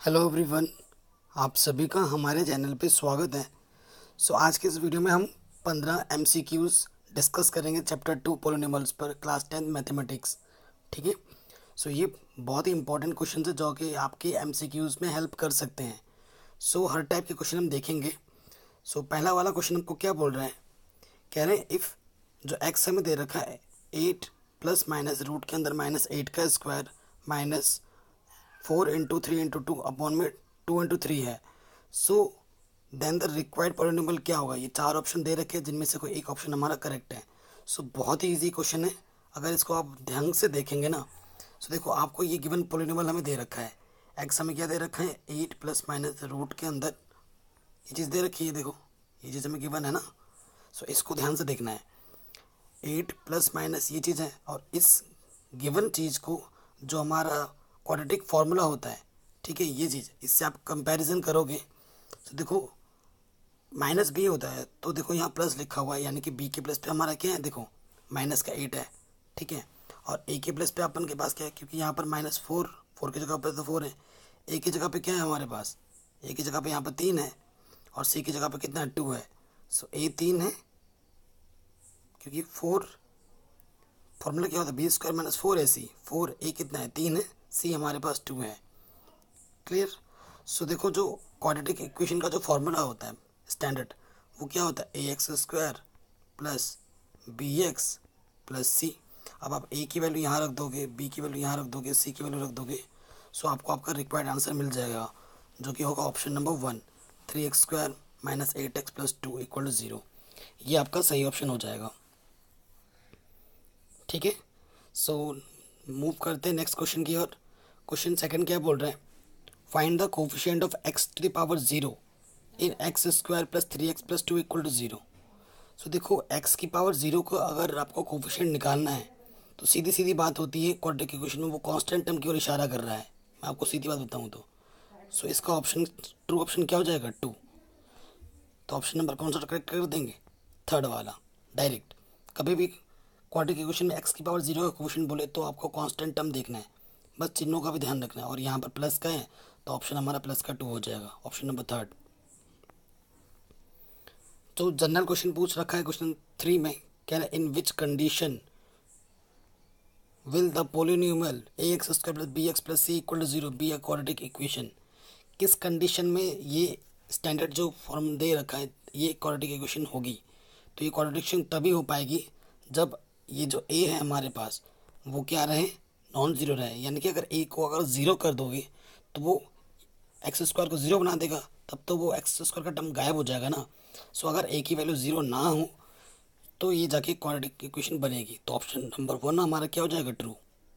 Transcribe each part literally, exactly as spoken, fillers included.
Hello everyone, आप सभी का हमारे चैनल पे स्वागत है। सो आज के इस वीडियो में हम पंद्रह एमसीक्यूज डिस्कस करेंगे चैप्टर टू पॉलिनोमियल्स पर, क्लास टेंथ मैथमेटिक्स। ठीक है। सो ये बहुत ही इंपॉर्टेंट क्वेश्चन है जो कि आपके एमसीक्यूज में हेल्प कर सकते हैं। सो हर टाइप के क्वेश्चन हम देखेंगे। सो पहला वाला क्वेश्चन हमको क्या बोल रहा है, कह रहे हैं इफ़ जो एक्स हमें दे रखा है एट प्लस माइनस रूट के अंदर माइनस एट का square minus four into three into two upon में टू इंटू थ्री है। So then the required polynomial क्या होगा। ये चार ऑप्शन दे रखे हैं जिनमें से कोई एक ऑप्शन हमारा करेक्ट है। सो so, बहुत ही इजी क्वेश्चन है। अगर इसको आप ध्यान से देखेंगे ना, सो so देखो आपको ये गिवन पॉलिनोमियल हमें दे रखा है। एक्स हमें क्या दे रखा है, एट प्लस माइनस रूट के अंदर ये चीज़ दे रखी है। देखो ये चीज़ हमें गिवन है ना। सो so, इसको ध्यान से देखना है। एट प्लस माइनस ये चीज़ है और इस गिवन चीज़ को जो हमारा क्वाड्रेटिक फार्मूला होता है, ठीक है, ये चीज़ इससे आप कंपैरिजन करोगे तो देखो माइनस बी होता है, तो देखो यहाँ प्लस लिखा हुआ है, यानी कि बी के प्लस पे हमारा क्या है, देखो माइनस का एट है। ठीक है। और ए के प्लस पे अपन के पास क्या है, क्योंकि यहाँ पर माइनस फोर फोर की जगह पर तो फोर है। ए की जगह पे क्या है हमारे पास, ए की जगह पे यहाँ पर तीन है और सी की जगह पे कितना है, टू है। सो ए तीन है क्योंकि फोर फॉर्मूला क्या होता है, बी स्क्वायर माइनस फोर है सी। फोर ए कितना है, तीन है, सी हमारे पास टू है। क्लियर। सो देखो जो क्वाड्रेटिक इक्वेशन का जो फॉर्मूला होता है स्टैंडर्ड, वो क्या होता है, A X square plus B X plus C. अब आप ए की वैल्यू यहाँ रख दोगे, बी की वैल्यू यहाँ रख दोगे, सी की वैल्यू रख दोगे, सो आपको आपका रिक्वायर्ड आंसर मिल जाएगा जो कि होगा option number one, three X square minus eight X plus two equal to zero. ये आपका सही ऑप्शन हो जाएगा। ठीक है। सो मूव करते हैं नेक्स्ट क्वेश्चन की ओर। क्वेश्चन सेकंड क्या बोल रहे हैं, find the coefficient of X to the power zero in X square plus three X plus two equal to zero. So देखो एक्स की पावर जीरो को अगर आपको कोफिशिएंट निकालना है तो सीधी सीधी बात होती है, क्वाड्रेटिक इक्वेशन में वो कांस्टेंट टर्म की ओर इशारा कर रहा है। मैं आपको सीधी बात बताऊँ तो सो इसका ऑप्शन ट्रू ऑप्शन क्या हो जाएगा, टू। तो ऑप्शन नंबर कौन सा करेक्ट कर देंगे, थर्ड वाला डायरेक्ट। कभी भी क्वाड्रेटिक इक्वेशन में एक्स की पावर जीरो का कोफिशिएंट बोले तो आपको कांस्टेंट टर्म देखना है, बस चिन्हों का भी ध्यान रखना है। और यहाँ पर प्लस का है तो ऑप्शन हमारा प्लस का टू हो जाएगा, ऑप्शन नंबर थर्ड। तो जनरल क्वेश्चन पूछ रखा है क्वेश्चन थ्री में, कह रहा है in which condition will the polynomial A X square plus B X plus C equal to zero be a quadratic equation. किस कंडीशन में ये स्टैंडर्ड जो फॉर्म दे रखा है ये क्वाड्रेटिक इक्वेशन होगी। तो ये क्वाड्रेटिक इक्वेशन तभी हो पाएगी जब ये जो ए है हमारे पास वो क्या रहे, नॉन ज़ीरो रहे। यानी कि अगर ए को अगर ज़ीरो कर दोगे तो वो एक्स स्क्वायर को ज़ीरो बना देगा, तब तो वो एक्स स्क्वायर का टर्म गायब हो जाएगा ना। सो अगर ए की वैल्यू ज़ीरो ना हो तो ये जाके क्वाड्रेटिक इक्वेशन बनेगी। तो ऑप्शन नंबर वन हमारा क्या हो जाएगा, ट्रू।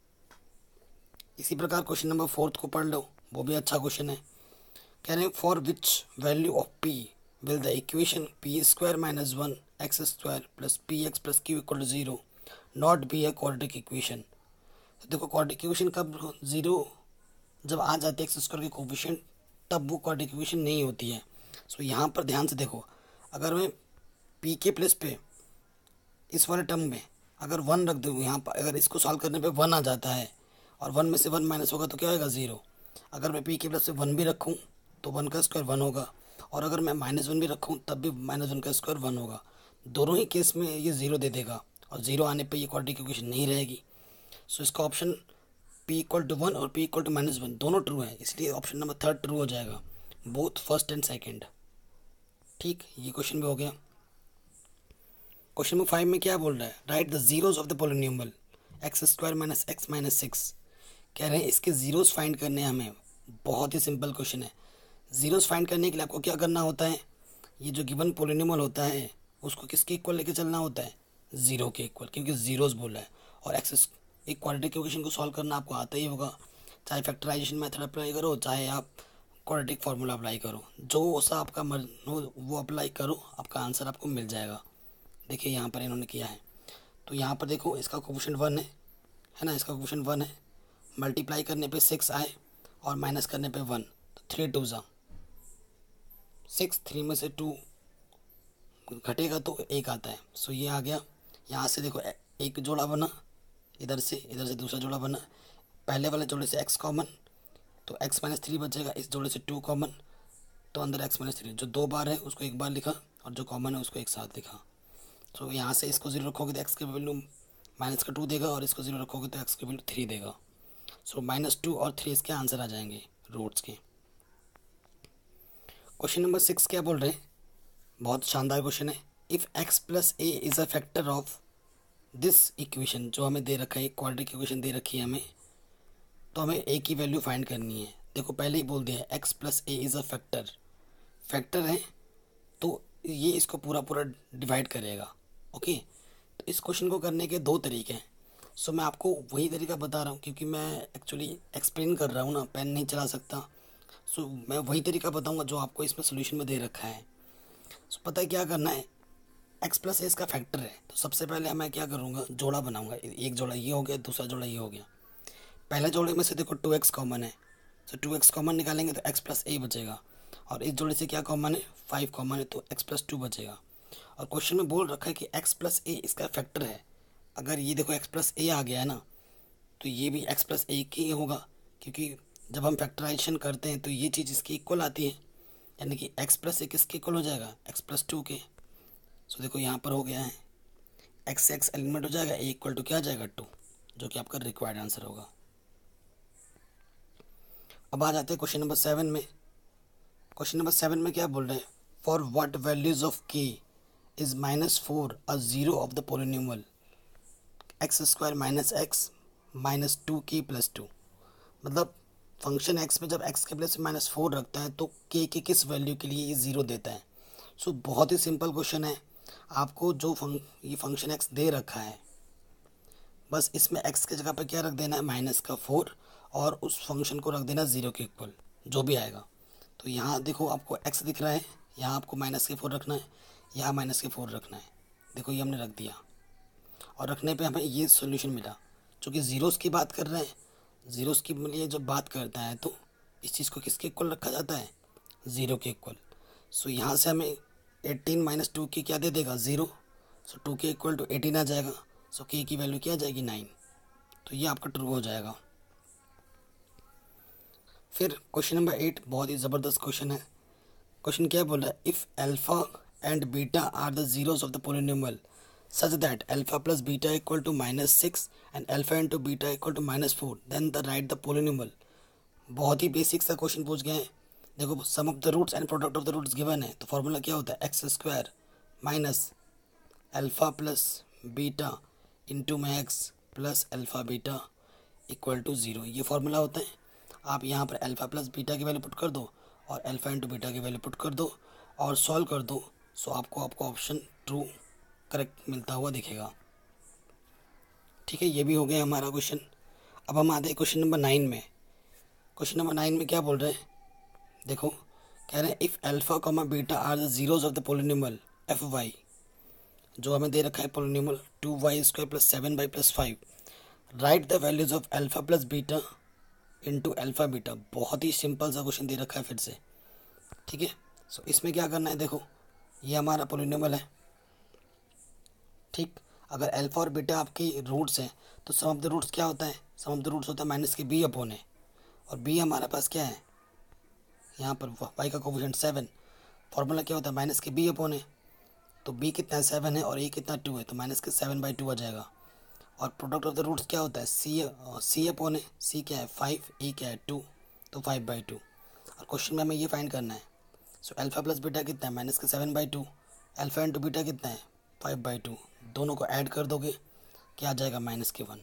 इसी प्रकार क्वेश्चन नंबर फोर्थ को पढ़ लो, वो भी अच्छा क्वेश्चन है। कह रहे हैं for which value of P will the equation P square minus one x square plus P X plus Q equal to zero not be a quadratic equation. देखो क्वाड्रेटिक इक्वेशन कब ज़ीरो जब आ जाती है एक्स स्क्वायर की coefficient, तब वो quadratic equation नहीं होती है। सो यहाँ पर ध्यान से देखो, अगर मैं पी के प्लस पे इस वाले टर्म में अगर वन रख दूँ, यहाँ पर अगर इसको सॉल्व करने पे वन आ जाता है और वन में से वन माइनस होगा तो क्या होगा, ज़ीरो। अगर मैं पी के प्लस से वन भी रखूँ तो वन का स्क्वायर वन होगा, और अगर मैं माइनस वन भी रखूँ तब भी माइनस वन का स्क्वायर वन होगा। दोनों ही केस में ये ज़ीरो दे देगा और ज़ीरो आने पे ये क्वाड्रेटिक इक्वेशन नहीं रहेगी। सो इसका option P equal to one और P equal to minus one दोनों ट्रू है, इसलिए ऑप्शन नंबर थर्ड ट्रू हो जाएगा, बोथ फर्स्ट एंड सेकंड। ठीक, ये क्वेश्चन भी हो गया। क्वेश्चन नंबर फाइव में क्या बोल रहा है, write the zeros of the polynomial X square minus X minus six. कह रहे हैं इसके जीरोस फाइंड करने हैं हमें। बहुत ही सिंपल क्वेश्चन है। जीरोस फाइंड करने के लिए आपको क्या करना होता है, ये जो गिवन पोलिनोमियल होता है उसको किसके इक्वल लेके चलना होता है, ज़ीरो के इक्वल, क्योंकि जीरोस बोला है। और एक्स एक क्वाड्रेटिक इक्वेशन को सॉल्व करना आपको आता ही होगा, चाहे फैक्टराइजेशन मेथड अप्लाई करो चाहे आप क्वाड्रेटिक फार्मूला अप्लाई करो, जो सा आपका मन हो वो अप्लाई करो, आपका आंसर आपको मिल जाएगा। देखिए यहाँ पर इन्होंने किया है, तो यहाँ पर देखो इसका कोफिशिएंट वन है है ना, इसका कोफिशिएंट वन है, मल्टीप्लाई करने पे सिक्स आए और माइनस करने पे वन, तो थ्री टू ज़ा सिक्स, थ्री में से टू घटेगा तो एक आता है। सो ये आ गया। यहाँ से देखो एक जोड़ा बना, इधर से इधर से दूसरा जोड़ा बना, पहले वाले जोड़े से एक्स कॉमन, तो एक्स माइनस थ्री बचेगा, इस जोड़े से टू कॉमन, तो अंदर एक्स माइनस थ्री जो दो बार है उसको एक बार लिखा और जो कॉमन है उसको एक साथ लिखा। तो यहाँ से इसको जीरो रखोगे तो एक्स की वैल्यू माइनस का टू देगा और इसको जीरो रखोगे तो एक्स की वैल्यू थ्री देगा। सो माइनस टू और थ्री इसके आंसर आ जाएंगे रूट्स के। क्वेश्चन नंबर सिक्स क्या बोल रहे हैं, बहुत शानदार क्वेश्चन है। If X plus A is a factor of this equation, जो हमें दे रखा है क्वाड्रेटिक इक्वेशन दे रखी है हमें, तो हमें ए की वैल्यू फाइंड करनी है। देखो पहले ही बोल दिया है X plus A is a factor, factor है तो ये इसको पूरा पूरा डिवाइड करेगा। ओके, तो इस क्वेश्चन को करने के दो तरीके हैं। सो मैं आपको वही तरीका बता रहा हूँ क्योंकि मैं एक्चुअली एक्सप्लेन कर रहा हूँ ना, पेन नहीं चला सकता। सो मैं वही तरीका बताऊँगा जो आपको इसमें सोल्यूशन में दे रखा है। सो पता है क्या करना है, एक्स प्लस ए इसका फैक्टर है तो सबसे पहले मैं क्या करूँगा, जोड़ा बनाऊँगा। एक जोड़ा ये हो गया, दूसरा जोड़ा ये हो गया। पहले जोड़े में से देखो टू एक्स कॉमन है, तो टू एक्स कॉमन निकालेंगे तो एक्स प्लस ए बचेगा। और इस जोड़े से क्या कॉमन है, फाइव कॉमन है तो एक्स प्लस टू बचेगा। और क्वेश्चन में बोल रखा है कि एक्स प्लस ए इसका फैक्टर है। अगर ये देखो एक्स प्लस ए आ गया है ना, तो ये भी एक्स प्लस ए की होगा क्योंकि जब हम फैक्टराइजेशन करते हैं तो ये चीज़ इसकी इक्वल आती है, यानी कि एक्स प्लस ए किसके इक्वल हो जाएगा, एक्स प्लस टू के। सो देखो यहाँ पर हो गया है एक्स से एक्स एलिमिनेट हो जाएगा, ए इक्वल टू क्या आ जाएगा, टू, जो कि आपका रिक्वायर्ड आंसर होगा। अब आ जाते हैं क्वेश्चन नंबर सेवन में। क्वेश्चन नंबर सेवन में क्या बोल रहे हैं, for what values of K is minus four a zero of the polynomial X square minus X minus two K plus two. मतलब फंक्शन एक्स में जब एक्स के प्लस माइनस फोर रखता है तो के के किस वैल्यू के लिए ये ज़ीरो देता है। सो so, बहुत ही सिंपल क्वेश्चन है। आपको जो फंक, ये फंक्शन एक्स दे रखा है, बस इसमें एक्स की जगह पर क्या रख देना है, माइनस का फोर, और उस फंक्शन को रख देना ज़ीरो के इक्वल जो भी आएगा। तो यहाँ देखो आपको एक्स दिख रहा है, यहाँ आपको माइनस के फोर रखना है, यहाँ माइनस के फोर रखना है। देखो ये हमने रख दिया और रखने पे हमें ये सॉल्यूशन मिला। चूँकि ज़ीरोज़ की बात कर रहे हैं, ज़ीरोज़ की लिए जब बात करता है तो इस चीज़ को किसके इक्वल रखा जाता है, ज़ीरो के इक्वल। सो यहाँ से हमें एटीन माइनस टू की क्या दे देगा, zero. So two K equal to eighteen आ जाएगा। सो के की वैल्यू क्या आ जाएगी, नाइन। तो ये आपका ट्रू हो जाएगा। फिर क्वेश्चन नंबर एट बहुत ही ज़बरदस्त क्वेश्चन है। क्वेश्चन क्या बोल रहा है, if alpha and beta are the zeros of the polynomial such that alpha plus beta equal to minus six and alpha into beta equal to minus four then the write the polynomial. बहुत ही basic सा question पूछ गए हैं। देखो sum of the roots and product of the roots given है, तो formula क्या होता है, x square minus alpha plus beta into में x plus alpha beta equal to zero. ये फॉर्मूला होता है। आप यहाँ पर अल्फ़ा प्लस बीटा की वैल्यू पुट कर दो और अल्फ़ा इंटू बीटा की वैल्यू पुट कर दो और सॉल्व कर दो। सो आपको आपको ऑप्शन ट्रू करेक्ट मिलता हुआ दिखेगा। ठीक है, ये भी हो गया हमारा क्वेश्चन। अब हम आते हैं क्वेश्चन नंबर नाइन में। क्वेश्चन नंबर नाइन में क्या बोल रहे हैं, देखो कह रहे हैं if alpha comma beta are the zeros of the polynomial f y, जो हमें दे रखा है polynomial two y square plus seven y plus five, write the values of alpha plus beta into alpha beta. बहुत ही simple सा question दे रखा है फिर से। ठीक है, सो इसमें क्या करना है, देखो ये हमारा पोलिनोमियल है। ठीक, अगर अल्फ़ा और बीटा आपकी रूट्स हैं तो सम ऑफ द रूट्स क्या होता है, सम ऑफ द रूट्स होता है माइनस के बी अपॉन है, और बी हमारे पास क्या है, यहाँ पर वाई का कोफिशिएंट सेवन। फॉर्मूला क्या होता है, माइनस के बी अपॉन है, तो बी कितना है, सेवन है, और ए कितना टू है, तो माइनस के सेवन बाई टू आ जाएगा। और प्रोडक्ट ऑफ द रूट्स क्या होता है, सी सी अपॉन है, सी क्या है फाइव, ए क्या है टू, तो फाइव बाई टू। और क्वेश्चन में हमें ये फाइंड करना है। सो अल्फ़ा प्लस बीटा कितना है, माइनस के seven by two, alpha into beta कितना है, फाइव बाई टू। दोनों को ऐड कर दोगे क्या आ जाएगा, माइनस के वन।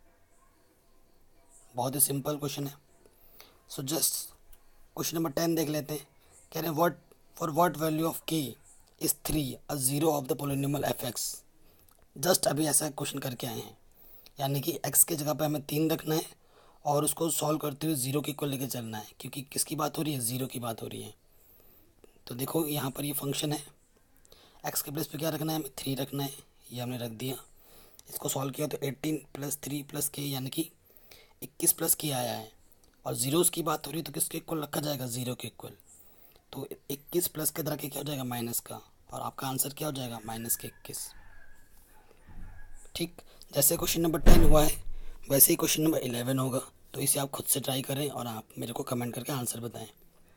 बहुत ही सिंपल क्वेश्चन है। So just question number ten देख लेते हैं। कह रहे हैं what for what value of k is three a zero of the polynomial f x. जस्ट अभी ऐसा क्वेश्चन करके आए हैं, यानी कि एक्स के जगह पे हमें तीन रखना है और उसको सॉल्व करते हुए ज़ीरो के इक्वल लेके चलना है, क्योंकि किसकी बात हो रही है, ज़ीरो की बात हो रही है। तो देखो यहाँ पर ये फंक्शन है, एक्स के प्लेस पे क्या रखना है, हमें थ्री रखना है, ये हमने रख दिया। इसको सॉल्व किया तो एटीन प्लस थ्री प्लस के यानी कि इक्कीस प्लस के आया है, और ज़ीरोज़ की बात हो रही है तो किसके इक्वल रखा जाएगा, ज़ीरो के इक्वल। तो इक्कीस प्लस के तरह के क्या हो जाएगा, माइनस का, और आपका आंसर क्या हो जाएगा, माइनस के इक्कीस। ठीक, जैसे क्वेश्चन नंबर टेन हुआ है वैसे ही क्वेश्चन नंबर इलेवन होगा। तो इसे आप खुद से ट्राई करें और आप मेरे को कमेंट करके आंसर बताएं।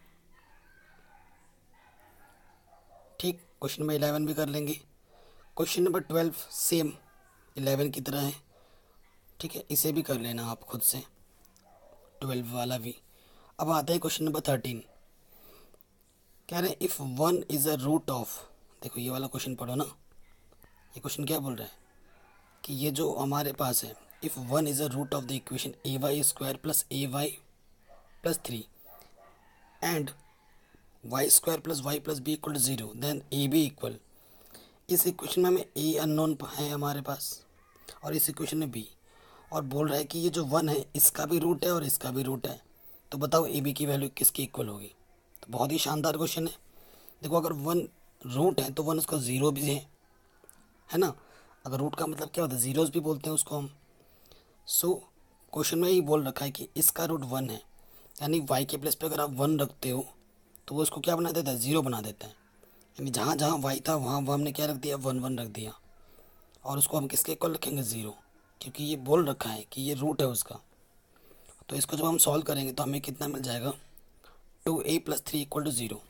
ठीक, क्वेश्चन नंबर इलेवन भी कर लेंगे। Question number twelve same eleven की तरह है, ठीक है, इसे भी कर लेना आप खुद से, ट्वेल्व वाला भी। अब आते हैं क्वेश्चन नंबर थर्टीन। कह रहे हैं if one is a root of, देखो ये वाला क्वेश्चन पढ़ो ना, ये क्वेश्चन क्या बोल रहा है कि ये जो हमारे पास है, if one is a root of the equation a y square plus a y plus three and y square plus y plus b equal to zero then a b equal, इस इक्वेशन में हमें ए अननोन है हमारे पास और इस इक्वेशन में बी, और बोल रहा है कि ये जो वन है इसका भी रूट है और इसका भी रूट है, तो बताओ ए बी की वैल्यू किसकी इक्वल होगी। तो बहुत ही शानदार क्वेश्चन है। देखो अगर वन रूट है तो वन उसका ज़ीरो भी है है ना, अगर रूट का मतलब क्या होता है, ज़ीरोज़ भी बोलते हैं उसको हम। सो क्वेश्चन में ही बोल रखा है कि इसका रूट वन है, यानी वाई के प्लेस पे अगर आप वन रखते हो तो वो इसको क्या बना देता है, ज़ीरो बना देता है। यानी जहाँ जहाँ वाई था वहाँ वहाँ हमने क्या रख दिया, वन वन रख दिया, और उसको हम किसके इक्वल रखेंगे, ज़ीरो, क्योंकि ये बोल रखा है कि ये रूट है उसका। तो इसको जब हम सॉल्व करेंगे तो हमें कितना मिल जाएगा, two a plus three equal to zero,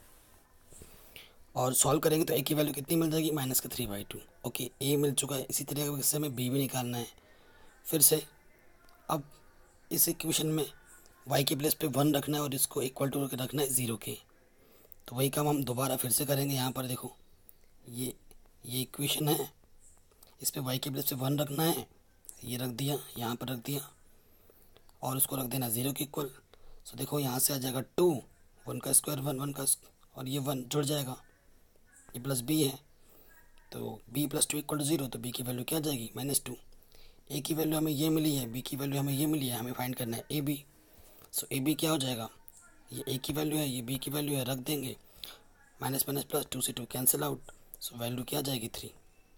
और सॉल्व करेंगे तो ए की वैल्यू कितनी मिल जाएगी, माइनस का three by two. Okay, a मिल चुका है। इसी तरीके से हमें बी भी निकालना है फिर से। अब इस इक्वेशन में वाई के प्लेस पे वन रखना है और इसको इक्वल टू रखना है ज़ीरो के, तो वही काम हम दोबारा फिर से करेंगे। यहाँ पर देखो ये ये इक्वेशन है, इस पर वाई के प्लेस पे वन रखना है, ये रख दिया, यहाँ पर रख दिया, और उसको रख देना ज़ीरो के इक्वल। सो देखो यहाँ से आ जाएगा टू, वन का स्क्वायर वन, वन का, और ये वन जुड़ जाएगा, ये प्लस बी है, तो b plus two equal to zero, तो बी की वैल्यू क्या आ जाएगी, माइनस टू। ए की वैल्यू हमें ये मिली है, बी की वैल्यू हमें ये मिली है, हमें फाइंड करना है A B. So A B क्या हो जाएगा, ये ए की वैल्यू है, ये बी की वैल्यू है, रख देंगे, माइनस माइनस प्लस, टू से two cancel out, so value क्या आ जाएगी, थ्री।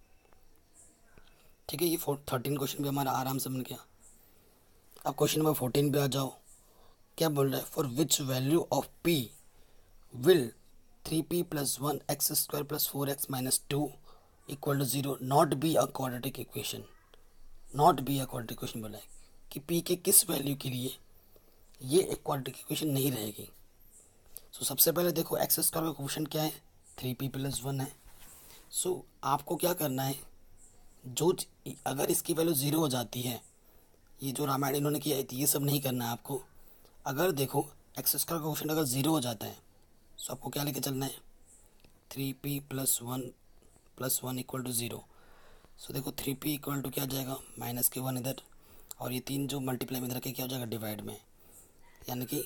ठीक है, ये फोर थर्टीन क्वेश्चन भी हमारा आराम से बन गया। अब क्वेश्चन नंबर फोर्टीन पे आ जाओ। क्या बोल रहा है, for which value of P will three p plus one x square plus four x minus two equal to zero not be a quadratic equation. Not be a quadratic equation बोला है कि P के किस value के लिए ये एक quadratic equation नहीं रहेगी। सो so, सबसे पहले देखो एक्स स्क्वायर का क्वेश्चन क्या है, थ्री पी प्लस वन है। सो so, आपको क्या करना है, जो अगर इसकी वैल्यू ज़ीरो हो जाती है, ये जो रामायण इन्होंने किया है ये सब नहीं करना है आपको। अगर देखो एक्स स्क्वायर का क्वेश्चन अगर ज़ीरो हो जाता है तो आपको क्या लेके चलना है, three p plus one plus one equal to zero. So देखो थ्री पी इक्वल टू क्या आ जाएगा, माइनस के वन इधर, और ये तीन जो मल्टीप्लाई में इधर के क्या हो जाएगा, डिवाइड में, यानी कि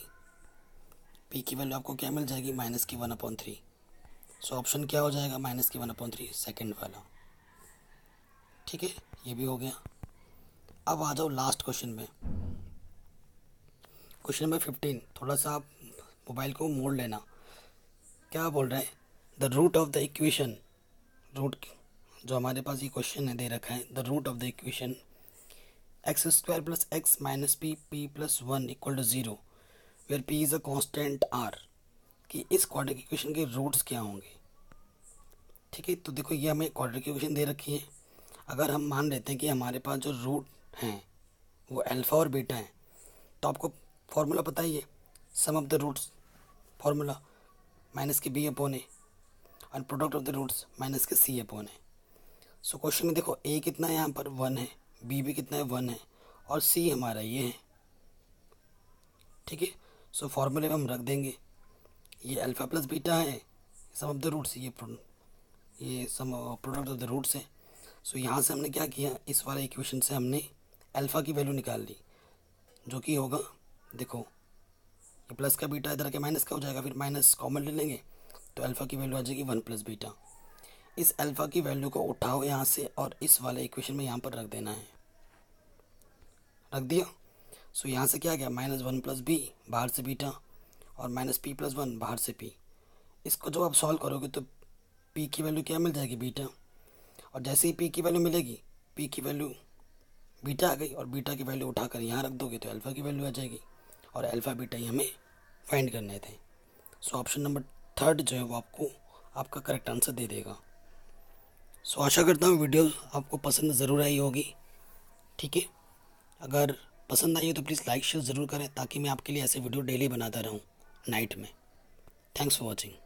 पी की वैल्यू आपको क्या मिल जाएगी, माइनस की one upon three. So option क्या हो जाएगा, माइनस की वन अपॉन थ्री, सेकेंड वाला। ठीक है, ये भी हो गया। अब आ जाओ लास्ट क्वेश्चन में, क्वेश्चन नंबर फिफ्टीन। थोड़ा सा आप मोबाइल को मोड़ लेना। क्या बोल रहा है, the root of the equation, root जो हमारे पास ये क्वेश्चन है दे रखा है, the root of the equation x square plus x minus p p plus one equal to zero where p is a constant are, कि इस क्वाड्रेटिक इक्वेशन के रूट्स क्या होंगे। ठीक है, तो देखो ये हमें क्वाड्रेटिक इक्वेशन दे रखी है। अगर हम मान लेते हैं कि हमारे पास जो रूट हैं वो अल्फ़ा और बीटा हैं, तो आपको फॉर्मूला पता ही है, sum of the roots formula minus के बी अपॉन ए और product of the roots minus के सी अपॉन ए। सो क्वेश्चन में देखो ए कितना है, यहाँ पर वन है, बी भी कितना है, वन है, और सी हमारा ये है। ठीक है, सो फॉर्मूले में हम रख देंगे, ये अल्फ़ा प्लस बीटा है, सम ऑफ द रूट्स, ये ये sum product of the roots है। सो यहाँ से हमने क्या किया, इस वाले इक्वेशन से हमने अल्फ़ा की वैल्यू निकाल ली, जो कि होगा, देखो ये प्लस का बीटा इधर के माइनस का हो जाएगा, फिर माइनस कॉमन ले लेंगे तो अल्फ़ा की वैल्यू आ जाएगी वन प्लस बीटा। इस अल्फ़ा की वैल्यू को उठाओ यहाँ से और इस वाले इक्वेशन में यहाँ पर रख देना है, रख दिया। सो यहाँ से क्या गया, माइनस वन प्लस बी, बाहर से बीटा, और माइनस पी प्लस वन, बाहर से पी। इसको जब आप सॉल्व करोगे तो पी की वैल्यू क्या मिल जाएगी, बीटा, और जैसे ही पी की वैल्यू मिलेगी, पी की वैल्यू बीटा आ गई, और बीटा की वैल्यू उठाकर यहाँ रख दोगे तो अल्फ़ा की वैल्यू आ जाएगी, और अल्फ़ा बीटा ही हमें फाइंड करने थे। सो ऑप्शन नंबर थर्ड जो है वो आपको आपका करेक्ट आंसर दे देगा। सो आशा करता हूँ वीडियो आपको पसंद ज़रूर आई होगी। ठीक है, अगर पसंद आई हो तो प्लीज़ लाइक शेयर ज़रूर करें ताकि मैं आपके लिए ऐसे वीडियो डेली बनाता रहूँ नाइट में। Thanks for watching.